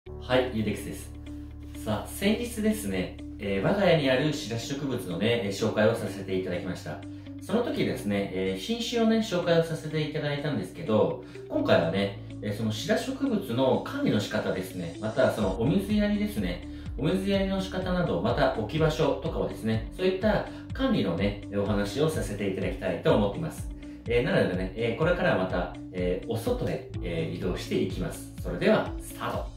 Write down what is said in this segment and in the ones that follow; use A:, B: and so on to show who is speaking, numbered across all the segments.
A: はい、ゆうでくすです。さあ、先日ですね、我が家にあるシダ植物のね、紹介をさせていただきました。その時ですね、品種をね、紹介をさせていただいたんですけど、今回はね、そのシダ植物の管理の仕方ですね、またそのお水やりですね、お水やりの仕方など、また置き場所とかをですね、そういった管理のね、お話をさせていただきたいと思っています。なのでね、これからはまた、お外へ、移動していきます。それでは、スタート。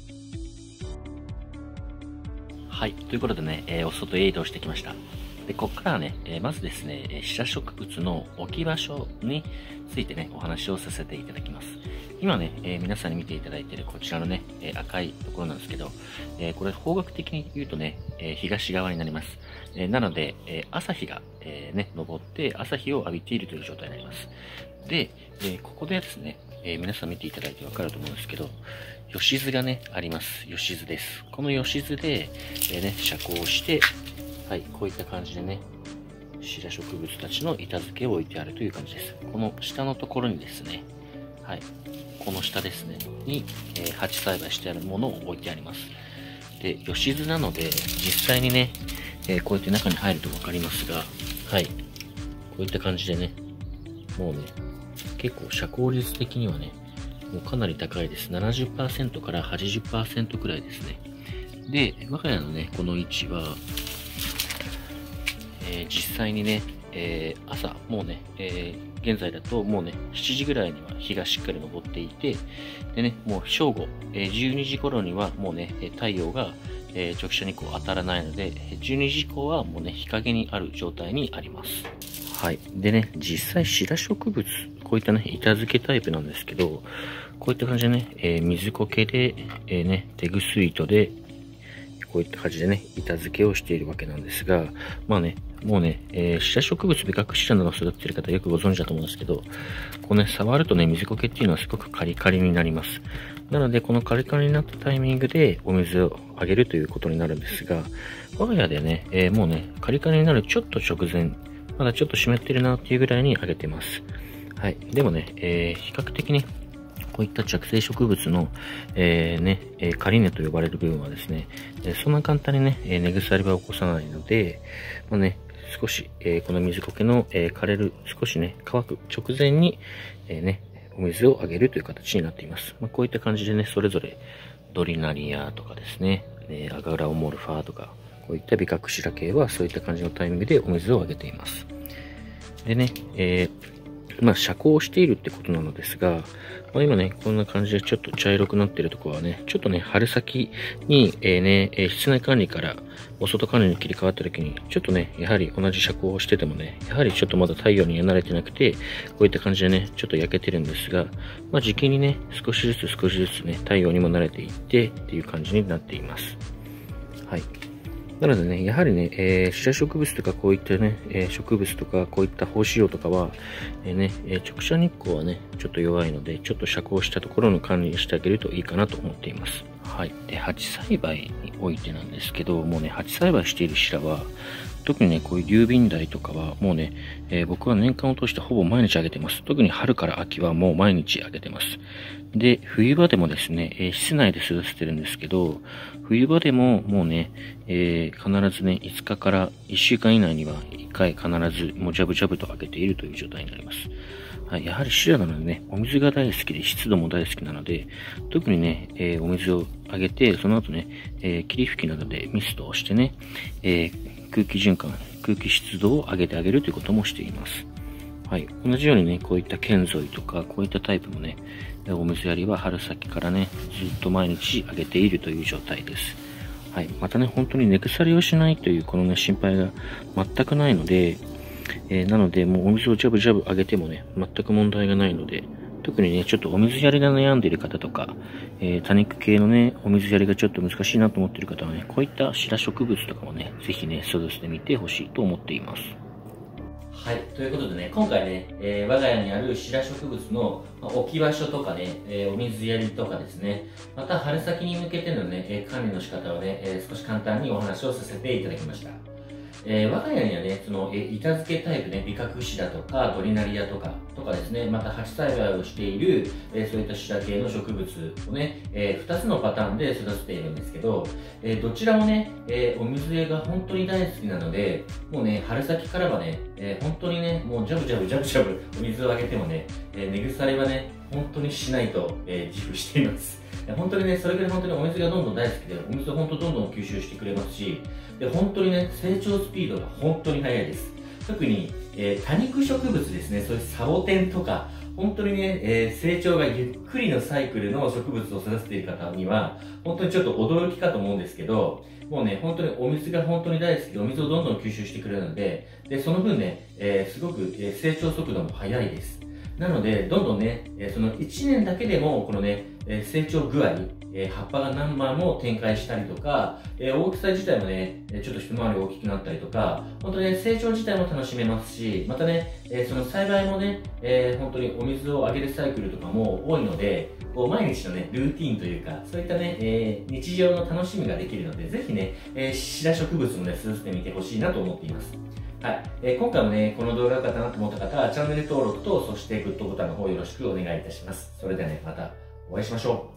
A: はい。ということでね、お外へ移動してきました。で、ここからはね、まずですね、シダ植物の置き場所についてね、お話をさせていただきます。今ね、皆さんに見ていただいているこちらのね、赤いところなんですけど、これ方角的に言うとね、東側になります。なので、朝日が、ね、昇って朝日を浴びているという状態になります。で、ここでですね、皆さん見ていただいてわかると思うんですけど、吉図がね、あります。吉図です。この吉図で、ね、遮光して、はい、こういった感じでね、シダ植物たちの板付けを置いてあるという感じです。この下のところにですね、はい、この下ですね、に、鉢栽培してあるものを置いてあります。で、吉図なので、実際にね、こうやって中に入るとわかりますが、はい、こういった感じでね、もうね、結構遮光率的にはね、もうかなり高いです。70% から80% くらいですね。で、我が家のね、この位置は、実際にね、朝、もうね、現在だともうね、7時ぐらいには日がしっかり昇っていて、でね、もう正午、12時頃にはもうね、太陽が、直射日光当たらないので、12時以降はもうね、日陰にある状態にあります。はい。でね、実際シダ植物、こういったね、板付けタイプなんですけど、こういった感じでね、水苔で、ね、テグス糸で、こういった感じでね、板付けをしているわけなんですが、まあね、もうね、シダ植物、ビカクシダなどを育てている方よくご存知だと思うんですけど、こうね、触るとね、水苔っていうのはすごくカリカリになります。なので、このカリカリになったタイミングでお水をあげるということになるんですが、我が家でね、もうね、カリカリになるちょっと直前、まだちょっと湿ってるなっていうぐらいにあげてます。はい。でもね、比較的ね、こういった着生植物の、カリ根と呼ばれる部分はですね、そんな簡単にね、根腐りは起こさないので、まあね、少し、この水苔の、枯れる、少しね、乾く直前に、ね、お水をあげるという形になっています。まあ、こういった感じでね、それぞれドリナリアとかですね、アガラオモルファーとか、こういったビカクシラ系はそういった感じのタイミングでお水をあげています。でね、まあ、遮光しているってことなのですが、まあ、今ね、こんな感じでちょっと茶色くなっているところはね、ちょっとね、春先に、室内管理からお外管理に切り替わった時に、ちょっとね、やはり同じ遮光をしててもね、やはりちょっとまだ太陽には慣れてなくて、こういった感じでね、ちょっと焼けてるんですが、まあ、時期にね、少しずつね、太陽にも慣れていってっていう感じになっています。はい。なのでね、やはりね、シダ植物とかこういったね、植物とかこういった胞子葉とかは、直射日光はね、ちょっと弱いので、ちょっと遮光したところの管理にしてあげるといいかなと思っています。はい。で、鉢栽培においてなんですけど、もうね、鉢栽培しているシダは、特にね、こういう流瓶台とかは、もうね、僕は年間を通してほぼ毎日あげてます。特に春から秋はもう毎日あげてます。で、冬場でもですね、室内で育ててるんですけど、冬場でももうね、必ずね、5日から1週間以内には1回必ずもうジャブジャブとあげているという状態になります。はい、やはりシダなのでね、お水が大好きで湿度も大好きなので、特にね、お水をあげて、その後ね、霧吹きなどでミストをしてね、空気循環、空気湿度を上げてあげるということもしています。はい。同じようにね、こういったケンゾイとか、こういったタイプもね、お水やりは春先からね、ずっと毎日あげているという状態です。はい。またね、本当に根腐りをしないというこのね、心配が全くないので、なので、もうお水をジャブジャブあげてもね、全く問題がないので、特にね、ちょっとお水やりが悩んでいる方とか、多肉系のね、お水やりがちょっと難しいなと思っている方はね、こういったシダ植物とかもね、ぜひね、育ててみてほしいと思っています。はい。ということでね、今回ね、我が家にあるシダ植物の置き場所とかね、お水やりとかですね、また春先に向けてのね、管理の仕方をね、少し簡単にお話をさせていただきました。 我が家にはね、板付けタイプね、ビカクシダとかドリナリアとかですね、また鉢栽培をしている、そういったシダ系の植物をね、2つのパターンで育てているんですけど、どちらもね、お水が本当に大好きなので、もうね、春先からはね、本当にね、もうジャブジャブジャブジャブお水をあげてもね、根腐れはね、本当にしないと、自負しています。本当にね、それぐらい本当にお水がどんどん大好きで、お水を本当どんどん吸収してくれますし、で本当にね、成長スピードが本当に速いです。特に、多肉植物ですね、そういうサボテンとか、本当にね、成長がゆっくりのサイクルの植物を育てている方には、本当にちょっと驚きかと思うんですけど、もうね、本当にお水が本当に大好きで、お水をどんどん吸収してくれるので、その分ね、すごく成長速度も速いです。なので、どんどんね、その1年だけでも、このね、成長具合、葉っぱが何枚も展開したりとか、大きさ自体もね、ちょっと一回り大きくなったりとか、本当にね、成長自体も楽しめますし、またね、その栽培もね、本当にお水をあげるサイクルとかも多いので、こう毎日のね、ルーティーンというか、そういったね、日常の楽しみができるので、ぜひね、シダ植物もね、育ててみてほしいなと思っています。はい。今回もね、この動画が良かったなと思った方は、チャンネル登録と、そしてグッドボタンの方よろしくお願いいたします。それではね、またお会いしましょう。